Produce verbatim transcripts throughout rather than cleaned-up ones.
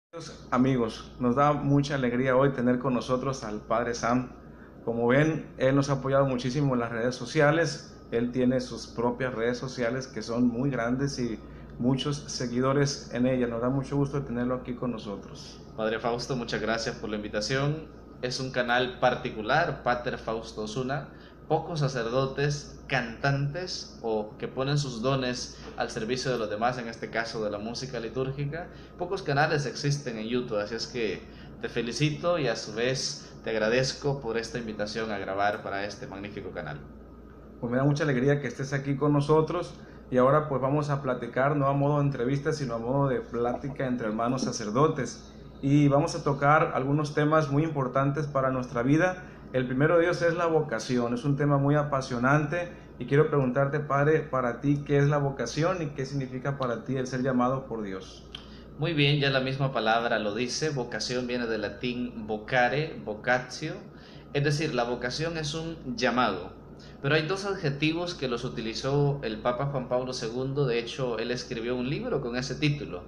Queridos amigos, nos da mucha alegría hoy tener con nosotros al Padre Sam. Como ven, él nos ha apoyado muchísimo en las redes sociales. Él tiene sus propias redes sociales que son muy grandes y muchos seguidores en ellas. Nos da mucho gusto tenerlo aquí con nosotros. Padre Fausto, muchas gracias por la invitación. Es un canal particular, Pater Fausto Osuna. Pocos sacerdotes, cantantes o que ponen sus dones al servicio de los demás, en este caso de la música litúrgica. Pocos canales existen en YouTube, así es que te felicito y a su vez te agradezco por esta invitación a grabar para este magnífico canal. Pues me da mucha alegría que estés aquí con nosotros y ahora pues vamos a platicar, no a modo de entrevista, sino a modo de plática entre hermanos sacerdotes. Y vamos a tocar algunos temas muy importantes para nuestra vida. El primero de ellos es la vocación, es un tema muy apasionante y quiero preguntarte, Padre, para ti, ¿qué es la vocación y qué significa para ti el ser llamado por Dios? Muy bien, ya la misma palabra lo dice, vocación viene del latín vocare, vocatio, es decir, la vocación es un llamado. Pero hay dos adjetivos que los utilizó el Papa Juan Pablo segundo, de hecho él escribió un libro con ese título,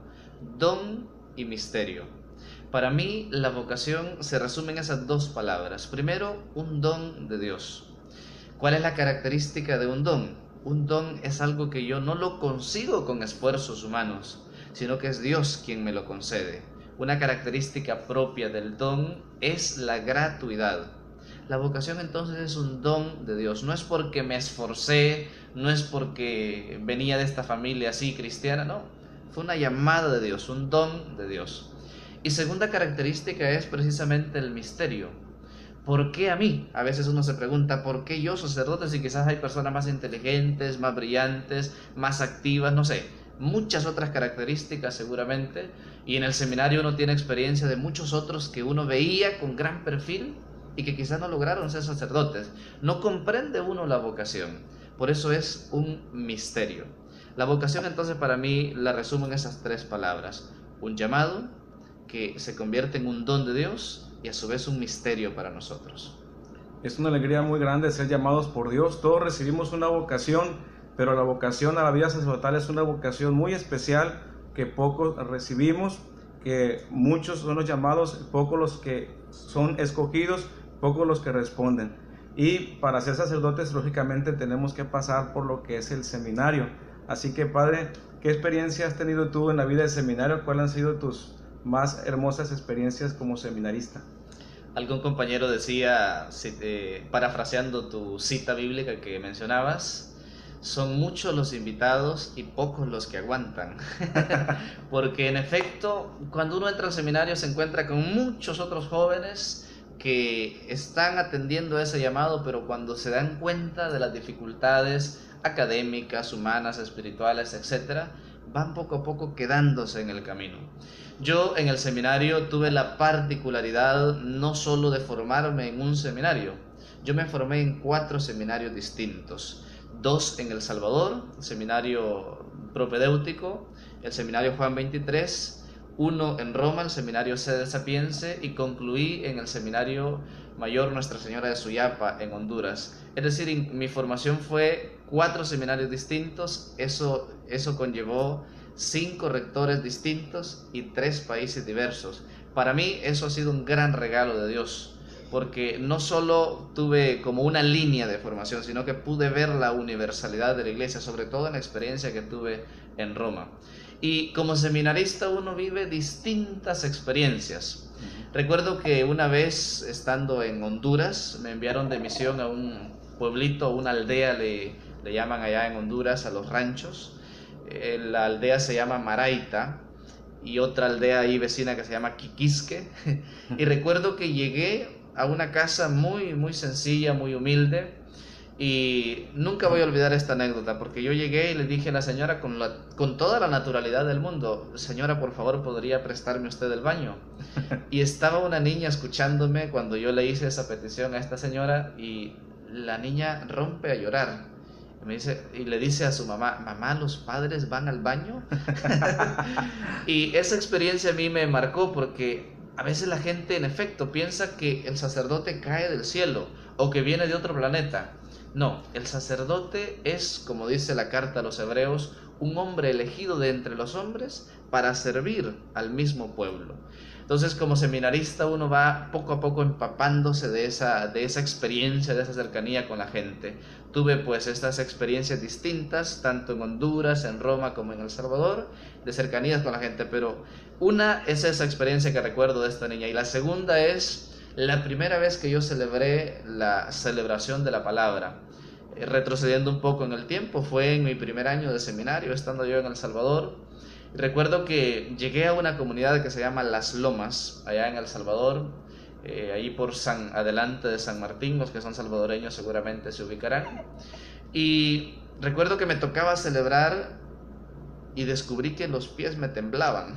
don y misterio. Para mí la vocación se resume en esas dos palabras. Primero, un don de Dios. ¿Cuál es la característica de un don? Un don es algo que yo no lo consigo con esfuerzos humanos, sino que es Dios quien me lo concede. Una característica propia del don es la gratuidad. La vocación entonces es un don de Dios. No es porque me esforcé, no es porque venía de esta familia así cristiana, no. Fue una llamada de Dios, un don de Dios. Y segunda característica es precisamente el misterio. ¿Por qué a mí? A veces uno se pregunta, ¿por qué yo, sacerdote, si quizás hay personas más inteligentes, más brillantes, más activas, no sé, muchas otras características seguramente, y en el seminario uno tiene experiencia de muchos otros que uno veía con gran perfil y que quizás no lograron ser sacerdotes? No comprende uno la vocación, por eso es un misterio. La vocación entonces para mí la resumo en esas tres palabras: un llamado que se convierte en un don de Dios y a su vez un misterio para nosotros. Es una alegría muy grande ser llamados por Dios. Todos recibimos una vocación, pero la vocación a la vida sacerdotal es una vocación muy especial que pocos recibimos, que muchos son los llamados, pocos los que son escogidos, pocos los que responden. Y para ser sacerdotes, lógicamente, tenemos que pasar por lo que es el seminario. Así que, Padre, ¿qué experiencia has tenido tú en la vida del seminario? ¿Cuáles han sido tus más hermosas experiencias como seminarista? Algún compañero decía, eh, parafraseando tu cita bíblica que mencionabas, son muchos los invitados y pocos los que aguantan. Porque en efecto, cuando uno entra al seminario se encuentra con muchos otros jóvenes que están atendiendo a ese llamado, pero cuando se dan cuenta de las dificultades académicas, humanas, espirituales, etcétera, van poco a poco quedándose en el camino. Yo en el seminario tuve la particularidad no solo de formarme en un seminario, yo me formé en cuatro seminarios distintos. Dos en El Salvador, el seminario propedéutico, el seminario Juan veintitrés, uno en Roma, el seminario Sede Sapiense, y concluí en el seminario mayor Nuestra Señora de Suyapa en Honduras. Es decir, mi formación fue cuatro seminarios distintos, eso, eso conllevó cinco rectores distintos y tres países diversos. Para mí eso ha sido un gran regalo de Dios, porque no solo tuve como una línea de formación, sino que pude ver la universalidad de la iglesia, sobre todo en la experiencia que tuve en Roma. Y como seminarista uno vive distintas experiencias. Recuerdo que una vez estando en Honduras me enviaron de misión a un pueblito, a una aldea, le, le llaman allá en Honduras a los ranchos. Eh, la aldea se llama Maraita y otra aldea ahí vecina que se llama Quiquisque. Y recuerdo que llegué a una casa muy, muy sencilla, muy humilde. Y nunca voy a olvidar esta anécdota, porque yo llegué y le dije a la señora con, la, con toda la naturalidad del mundo: señora, por favor, ¿podría prestarme usted el baño? Y estaba una niña escuchándome cuando yo le hice esa petición a esta señora, y la niña rompe a llorar. Y, me dice, y le dice a su mamá: mamá, ¿los padres van al baño? Y esa experiencia a mí me marcó, porque a veces la gente en efecto piensa que el sacerdote cae del cielo o que viene de otro planeta. No, el sacerdote es, como dice la carta a los hebreos, un hombre elegido de entre los hombres para servir al mismo pueblo. Entonces, como seminarista, uno va poco a poco empapándose de esa, de esa experiencia, de esa cercanía con la gente. Tuve pues estas experiencias distintas, tanto en Honduras, en Roma, como en El Salvador, de cercanías con la gente, pero una es esa experiencia que recuerdo de esta niña, y la segunda es la primera vez que yo celebré la celebración de la palabra. Eh, retrocediendo un poco en el tiempo, fue en mi primer año de seminario, estando yo en El Salvador. Recuerdo que llegué a una comunidad que se llama Las Lomas, allá en El Salvador, eh, ahí por San, adelante de San Martín. Los que son salvadoreños seguramente se ubicarán. Y recuerdo que me tocaba celebrar y descubrí que los pies me temblaban.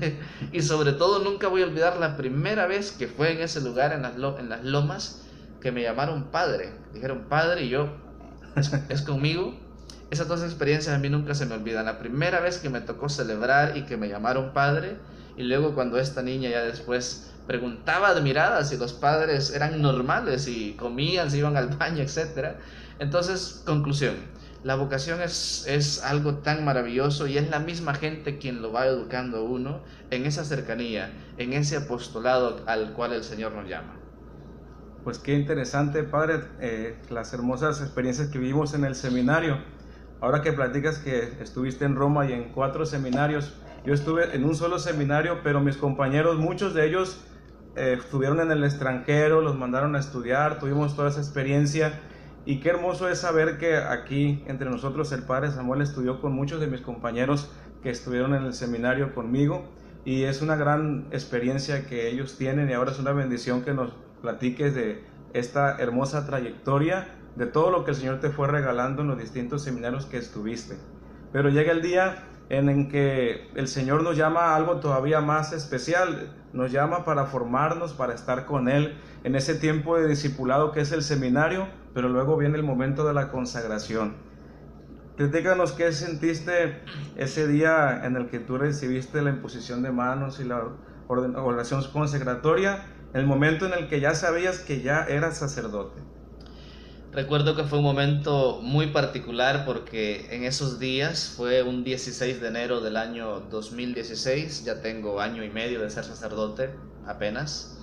Y sobre todo nunca voy a olvidar la primera vez que fue en ese lugar, en las, lo, en las Lomas, que me llamaron padre. Dijeron padre y yo, ¿es, es conmigo? Esas dos experiencias a mí nunca se me olvidan. La primera vez que me tocó celebrar y que me llamaron padre, y luego cuando esta niña ya después preguntaba admirada si los padres eran normales, si comían, si iban al baño, etcétera. Entonces, conclusión, la vocación es, es algo tan maravilloso, y es la misma gente quien lo va educando a uno en esa cercanía, en ese apostolado al cual el Señor nos llama. Pues qué interesante, padre, eh, las hermosas experiencias que vivimos en el seminario. Ahora que platicas que estuviste en Roma y en cuatro seminarios, yo estuve en un solo seminario, pero mis compañeros, muchos de ellos eh, estuvieron en el extranjero, los mandaron a estudiar, tuvimos toda esa experiencia, y qué hermoso es saber que aquí entre nosotros el padre Samuel estudió con muchos de mis compañeros que estuvieron en el seminario conmigo, y es una gran experiencia que ellos tienen, y ahora es una bendición que nos platiques de esta hermosa trayectoria, de todo lo que el Señor te fue regalando en los distintos seminarios que estuviste. Pero llega el día en el que el Señor nos llama a algo todavía más especial, nos llama para formarnos, para estar con Él en ese tiempo de discipulado que es el seminario, pero luego viene el momento de la consagración. Platícanos qué sentiste ese día en el que tú recibiste la imposición de manos y la oración consagratoria, el momento en el que ya sabías que ya eras sacerdote. Recuerdo que fue un momento muy particular porque en esos días, fue un dieciséis de enero del año dos mil dieciséis, ya tengo año y medio de ser sacerdote apenas,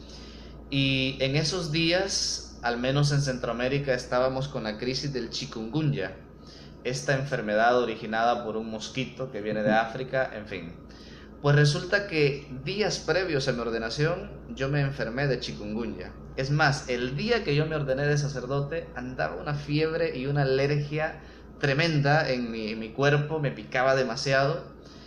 y en esos días, al menos en Centroamérica, estábamos con la crisis del chikungunya, esta enfermedad originada por un mosquito que viene de África, en fin. Pues resulta que días previos a mi ordenación yo me enfermé de chikungunya. Es más, el día que yo me ordené de sacerdote andaba una fiebre y una alergia tremenda en mi, en mi cuerpo, me picaba demasiado.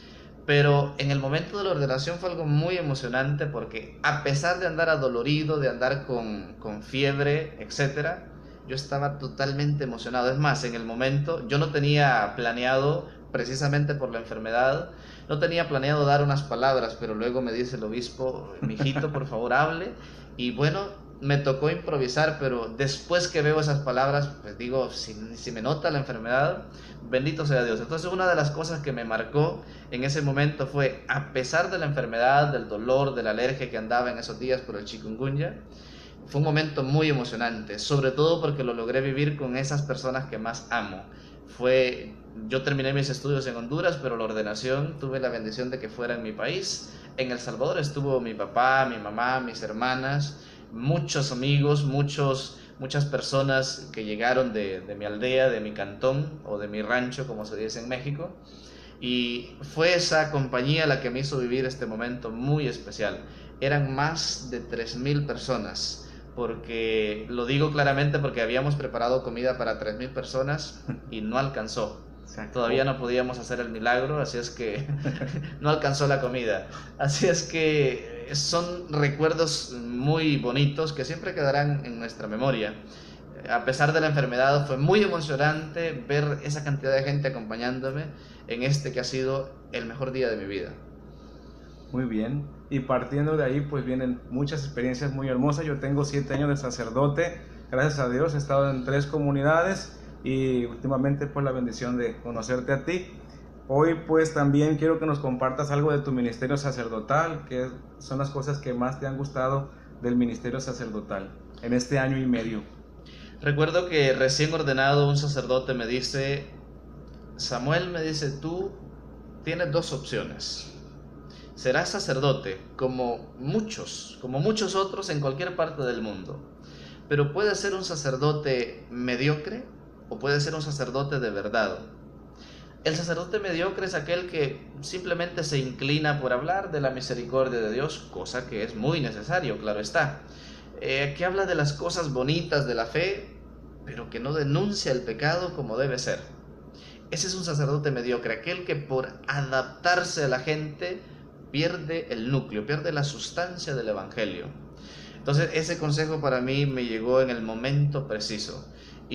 Pero en el momento de la ordenación fue algo muy emocionante porque a pesar de andar adolorido, de andar con, con fiebre, etcétera, yo estaba totalmente emocionado. Es más, en el momento yo no tenía planeado, precisamente por la enfermedad, no tenía planeado dar unas palabras, pero luego me dice el obispo, mijito, por favor, hable. Y bueno, me tocó improvisar, pero después que veo esas palabras, pues digo, si, si me nota la enfermedad, bendito sea Dios. Entonces, una de las cosas que me marcó en ese momento fue, a pesar de la enfermedad, del dolor, de la alergia que andaba en esos días por el chikungunya, fue un momento muy emocionante, sobre todo porque lo logré vivir con esas personas que más amo. Fue, yo terminé mis estudios en Honduras, pero la ordenación tuve la bendición de que fuera en mi país. En El Salvador estuvo mi papá, mi mamá, mis hermanas, muchos amigos, muchos, muchas personas que llegaron de, de mi aldea, de mi cantón o de mi rancho, como se dice en México. Y fue esa compañía la que me hizo vivir este momento muy especial. Eran más de tres mil personas. Porque lo digo claramente porque habíamos preparado comida para tres mil personas y no alcanzó. Todavía no podíamos hacer el milagro, así es que no alcanzó la comida. Así es que son recuerdos muy bonitos que siempre quedarán en nuestra memoria. A pesar de la enfermedad, fue muy emocionante ver esa cantidad de gente acompañándome en este que ha sido el mejor día de mi vida. Muy bien, y partiendo de ahí pues vienen muchas experiencias muy hermosas. Yo tengo siete años de sacerdote, gracias a Dios he estado en tres comunidades y últimamente pues la bendición de conocerte a ti. Hoy pues también quiero que nos compartas algo de tu ministerio sacerdotal, que son las cosas que más te han gustado del ministerio sacerdotal en este año y medio. Recuerdo que recién ordenado un sacerdote me dice, Samuel, me dice, tú tienes dos opciones. serás sacerdote como muchos, como muchos otros en cualquier parte del mundo. Pero puede ser un sacerdote mediocre o puede ser un sacerdote de verdad. El sacerdote mediocre es aquel que simplemente se inclina por hablar de la misericordia de Dios, cosa que es muy necesario, claro está. Eh, que habla de las cosas bonitas de la fe, pero que no denuncia el pecado como debe ser. Ese es un sacerdote mediocre, aquel que por adaptarse a la gente pierde el núcleo, pierde la sustancia del evangelio. Entonces ese consejo para mí me llegó en el momento preciso.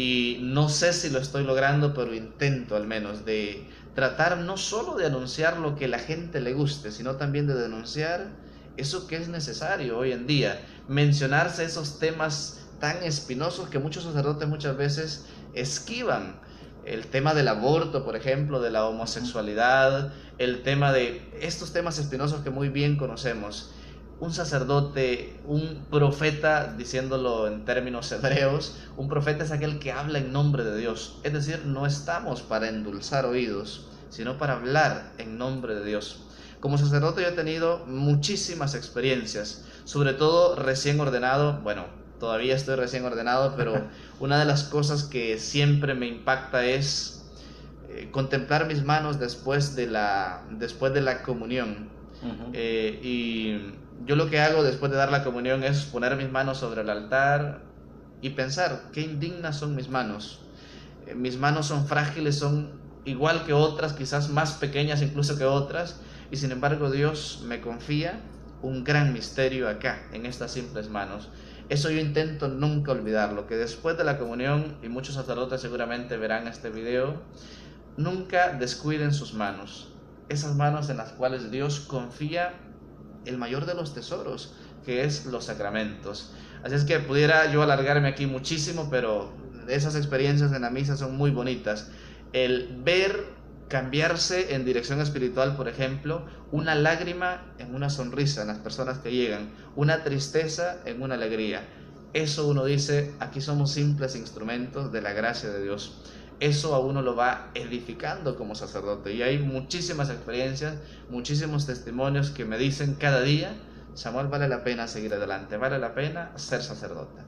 Y no sé si lo estoy logrando, pero intento al menos de tratar no solo de anunciar lo que a la gente le guste, sino también de denunciar eso que es necesario hoy en día. Mencionarse esos temas tan espinosos que muchos sacerdotes muchas veces esquivan. El tema del aborto, por ejemplo, de la homosexualidad, el tema de estos temas espinosos que muy bien conocemos. Un sacerdote, un profeta, diciéndolo en términos hebreos, un profeta es aquel que habla en nombre de Dios. Es decir, no estamos para endulzar oídos, sino para hablar en nombre de Dios. Como sacerdote yo he tenido muchísimas experiencias, sobre todo recién ordenado. Bueno, todavía estoy recién ordenado, pero una de las cosas que siempre me impacta es eh, contemplar mis manos después de la, después de la comunión. Uh-huh. eh, y yo lo que hago después de dar la comunión es poner mis manos sobre el altar y pensar qué indignas son mis manos. Eh, mis manos son frágiles, son igual que otras, quizás más pequeñas incluso que otras, y sin embargo Dios me confía un gran misterio acá, en estas simples manos. Eso yo intento nunca olvidarlo, que después de la comunión, y muchos sacerdotes seguramente verán este video, nunca descuiden sus manos. Esas manos en las cuales Dios confía el mayor de los tesoros, que es los sacramentos. Así es que pudiera yo alargarme aquí muchísimo, pero esas experiencias en la misa son muy bonitas. El ver cambiarse en dirección espiritual, por ejemplo, una lágrima en una sonrisa en las personas que llegan, una tristeza en una alegría. Eso uno dice, aquí somos simples instrumentos de la gracia de Dios. Eso a uno lo va edificando como sacerdote. Y hay muchísimas experiencias, muchísimos testimonios que me dicen cada día, Samuel, vale la pena seguir adelante, vale la pena ser sacerdote.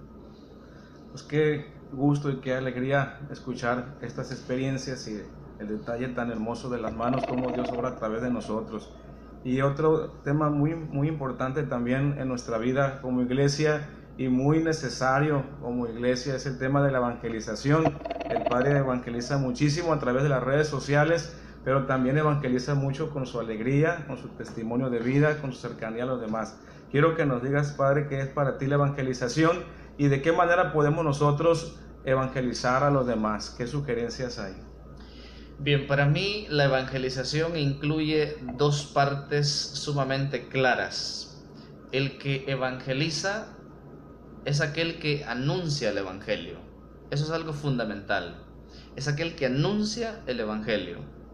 Pues qué gusto y qué alegría escuchar estas experiencias y el detalle tan hermoso de las manos, cómo Dios obra a través de nosotros. Y otro tema muy, muy importante también en nuestra vida como iglesia y muy necesario como iglesia es el tema de la evangelización. El Padre evangeliza muchísimo a través de las redes sociales, pero también evangeliza mucho con su alegría, con su testimonio de vida, con su cercanía a los demás. Quiero que nos digas, Padre, qué es para ti la evangelización y de qué manera podemos nosotros evangelizar a los demás. ¿Qué sugerencias hay? Bien, para mí la evangelización incluye dos partes sumamente claras. El que evangeliza es aquel que anuncia el evangelio. Eso es algo fundamental. Es aquel que anuncia el evangelio.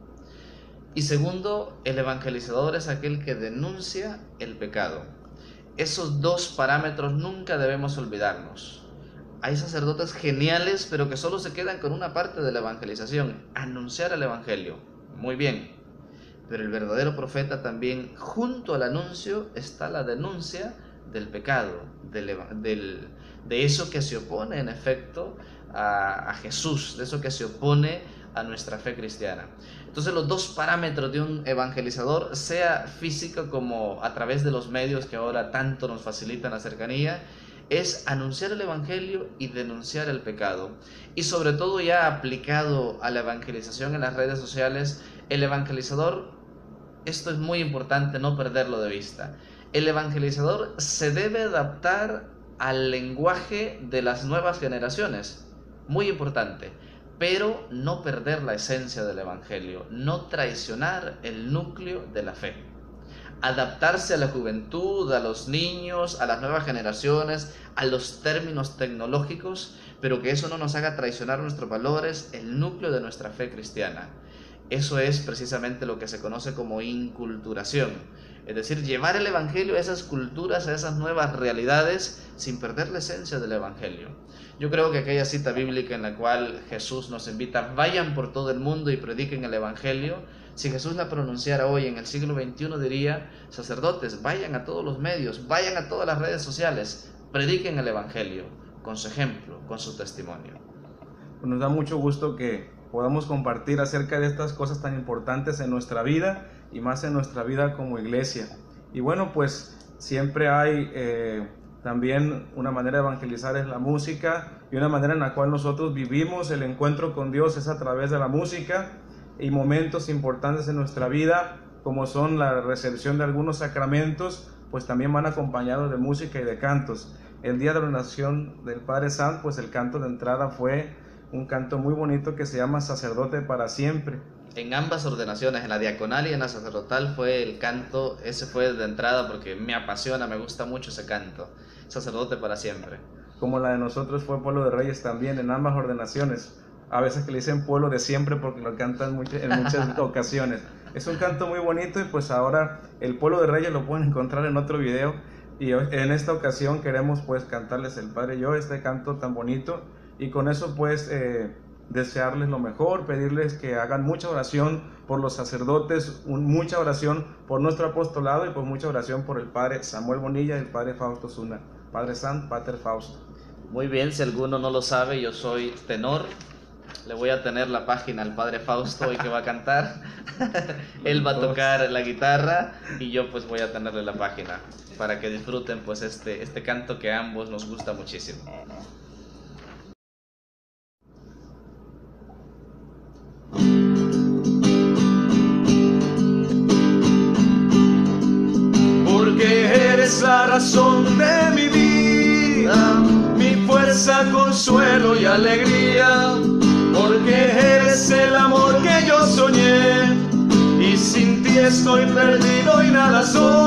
Y segundo, el evangelizador es aquel que denuncia el pecado. Esos dos parámetros nunca debemos olvidarnos. Hay sacerdotes geniales, pero que solo se quedan con una parte de la evangelización, anunciar el evangelio. Muy bien, pero el verdadero profeta también, junto al anuncio, está la denuncia del pecado, del, del, de eso que se opone en efecto a, a Jesús, de eso que se opone a nuestra fe cristiana. Entonces los dos parámetros de un evangelizador, sea físico como a través de los medios que ahora tanto nos facilitan la cercanía, es anunciar el evangelio y denunciar el pecado. Y sobre todo ya aplicado a la evangelización en las redes sociales, el evangelizador, esto es muy importante no perderlo de vista, el evangelizador se debe adaptar al lenguaje de las nuevas generaciones, muy importante, pero no perder la esencia del evangelio, no traicionar el núcleo de la fe. Adaptarse a la juventud, a los niños, a las nuevas generaciones, a los términos tecnológicos, pero que eso no nos haga traicionar nuestros valores, el núcleo de nuestra fe cristiana. Eso es precisamente lo que se conoce como inculturación, es decir, llevar el evangelio a esas culturas, a esas nuevas realidades, sin perder la esencia del evangelio. Yo creo que aquella cita bíblica en la cual Jesús nos invita, vayan por todo el mundo y prediquen el evangelio, Si Jesús la pronunciara hoy en el siglo veintiuno diría: sacerdotes, vayan a todos los medios, vayan a todas las redes sociales, prediquen el Evangelio con su ejemplo, con su testimonio. Nos da mucho gusto que podamos compartir acerca de estas cosas tan importantes en nuestra vida y más en nuestra vida como iglesia. Y bueno, pues siempre hay eh, también una manera de evangelizar, es la música, y una manera en la cual nosotros vivimos el encuentro con Dios es a través de la música, y momentos importantes en nuestra vida como son la recepción de algunos sacramentos pues también van acompañados de música y de cantos. El día de la ordenación del Padre Sant, pues el canto de entrada fue un canto muy bonito que se llama Sacerdote para Siempre. En ambas ordenaciones, en la diaconal y en la sacerdotal, fue el canto, ese fue de entrada porque me apasiona, me gusta mucho ese canto, Sacerdote para Siempre. Como la de nosotros fue Pueblo de Reyes también, en ambas ordenaciones. A veces que le dicen Pueblo de Siempre porque lo cantan mucho, en muchas ocasiones. Es un canto muy bonito y pues ahora el Pueblo de Reyes lo pueden encontrar en otro video. Y en esta ocasión queremos pues cantarles el Padre y yo este canto tan bonito. Y con eso pues eh, desearles lo mejor, pedirles que hagan mucha oración por los sacerdotes, un, mucha oración por nuestro apostolado y pues mucha oración por el Padre Samuel Bonilla y el Padre Fausto Zuna. Padre Sant, Pater Fausto. Muy bien, si alguno no lo sabe, yo soy tenor. Le voy a tener la página al Padre Fausto hoy que va a cantar. Él va a tocar la guitarra y yo pues voy a tenerle la página para que disfruten pues este, este canto que a ambos nos gusta muchísimo. Porque eres la razón de mi vida, mi fuerza, consuelo y alegría. Porque eres el amor que yo soñé, y sin ti estoy perdido y nada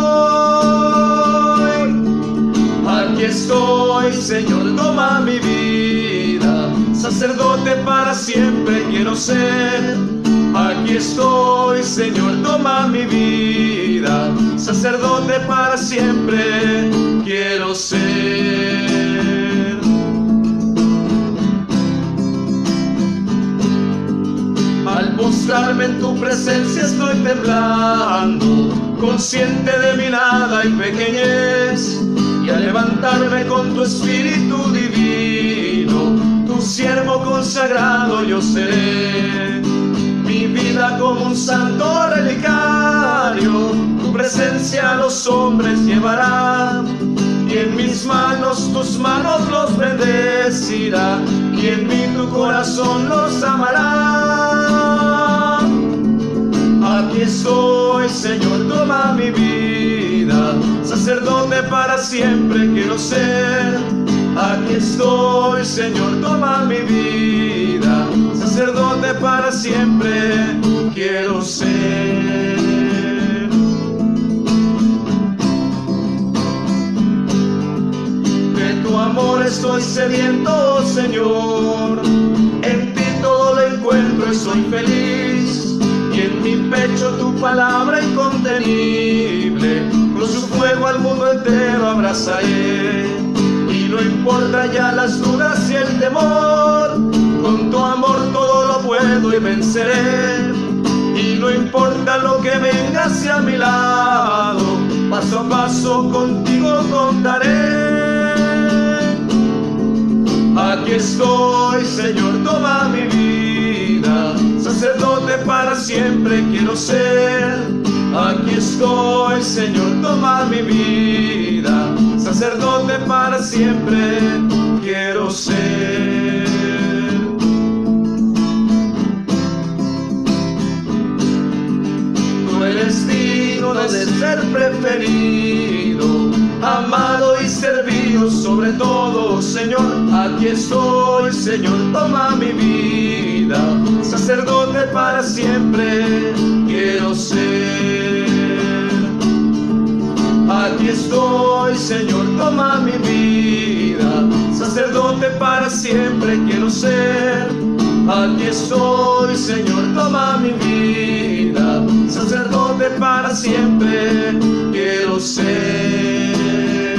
soy. Aquí estoy, Señor, toma mi vida, sacerdote para siempre quiero ser. Aquí estoy, Señor, toma mi vida, sacerdote para siempre quiero ser. Al postrarme en tu presencia estoy temblando, consciente de mi nada y pequeñez, y al levantarme con tu espíritu divino, tu siervo consagrado yo seré. Mi vida como un santo relicario, tu presencia a los hombres llevará, y en mis manos tus manos los bendecirá, y en mí tu corazón los amará. Aquí estoy, Señor, toma mi vida, sacerdote para siempre quiero ser. Aquí estoy, Señor, toma mi vida, sacerdote para siempre quiero ser. De tu amor estoy sediento, Señor, en ti todo lo encuentro y soy feliz. Y en mi pecho tu palabra incontenible, con su fuego al mundo entero abrazaré. Y no importa ya las dudas y el temor, con tu amor todo lo puedo y venceré. Y no importa lo que venga hacia mi lado, paso a paso contigo contaré. Aquí estoy, Señor, toma mi vida, sacerdote para siempre quiero ser. Aquí estoy, Señor, toma mi vida, sacerdote para siempre quiero ser. Tú eres digno de ser preferido, amado y servido sobre todo, Señor. Aquí estoy, Señor, toma mi vida, sacerdote para siempre quiero ser. Aquí estoy, Señor, toma mi vida, sacerdote para siempre quiero ser. Aquí estoy, Señor, toma mi vida, sacerdote para siempre quiero ser.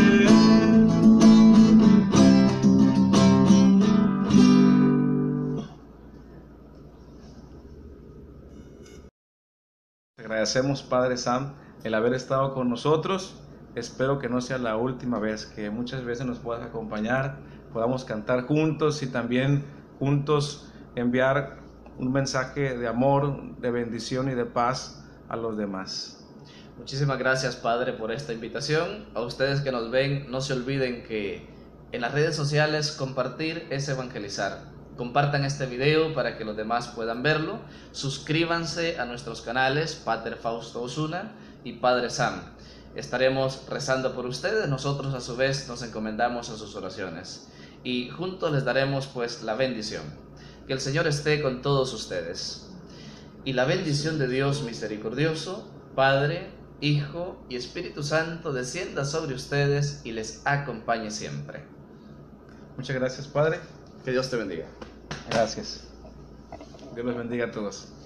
agradecemos, Padre Sam, el haber estado con nosotros. Espero que no sea la última vez, que muchas veces nos puedas acompañar, podamos cantar juntos y también juntos enviar un mensaje de amor, de bendición y de paz a los demás. Muchísimas gracias, Padre, por esta invitación. A ustedes que nos ven, no se olviden que en las redes sociales compartir es evangelizar. Compartan este video para que los demás puedan verlo. Suscríbanse a nuestros canales Pater Fausto Osuna y Padre Sam. Estaremos rezando por ustedes. Nosotros a su vez nos encomendamos a sus oraciones. Y juntos les daremos pues la bendición. Que el Señor esté con todos ustedes. Y la bendición de Dios misericordioso, Padre, Hijo y Espíritu Santo descienda sobre ustedes y les acompañe siempre. Muchas gracias, Padre. Que Dios te bendiga. Gracias. Dios los bendiga a todos.